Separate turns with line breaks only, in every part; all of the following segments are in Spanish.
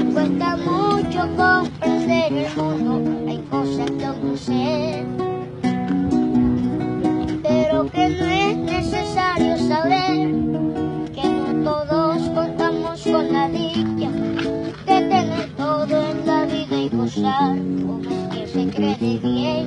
Cuesta mucho comprender el mundo, hay cosas que aún no sé, pero que no es necesario saber que no todos contamos con la dicha de tener todo en la vida y gozar como que se cree de bien.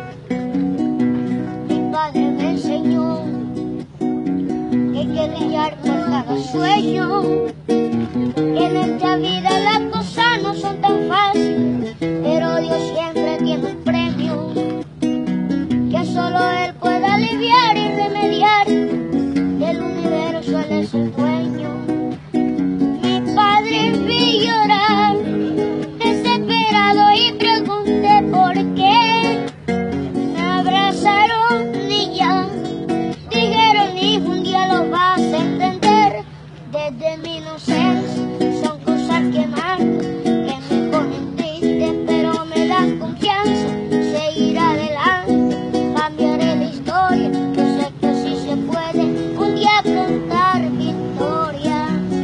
Mi padre me enseñó que hay que luchar por cada sueño, que en esta vida las cosas no son tan fáciles, pero Dios siempre tiene un premio que solo Él puede aliviar y remediar. Del universo Él es el dueño. Mi padre vi llorar desesperado y pregunté por qué. Me abrazaron y ya dijeron, hijo, un día lo vas a entender. Desde mi inocencia son cosas que marcan, que me ponen triste, pero me dan confianza. Seguir adelante, cambiaré la historia. Yo sé que sí se puede un día cantar victoria.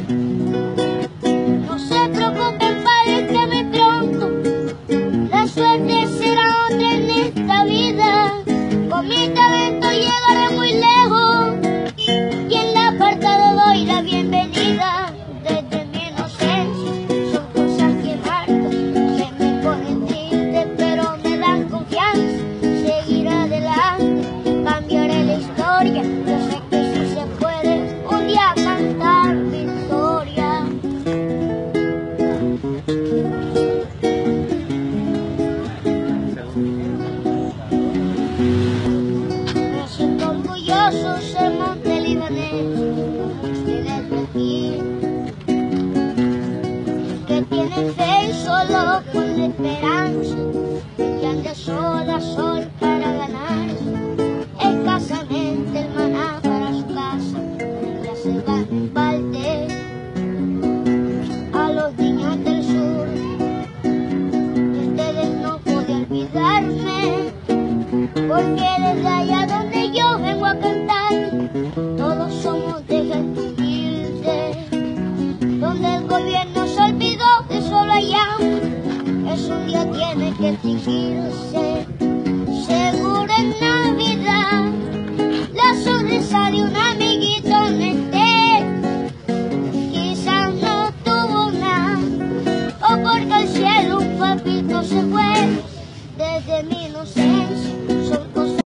No se preocupen, padre, que muy pronto la suerte será otra en esta vida. Con mi talento llegaré muy lejos y en la apartado doy la bienvenida. Desde mi inocencia son cosas que marcan, que me ponen triste, pero me dan confianza. Seguir adelante, cambiaré la historia. Yo sé que sí se puede un día cantar victoria. Me siento orgulloso ser montelibanés, como ustedes de aquí, que tienen fe y solo con la esperanza, que han de sol a sol para ganar escasamente el maná para su casa, en la selva en parte. A los niños del sur, de ustedes no puedo olvidarme, porque desde allá donde yo vengo a cantar, todos somos de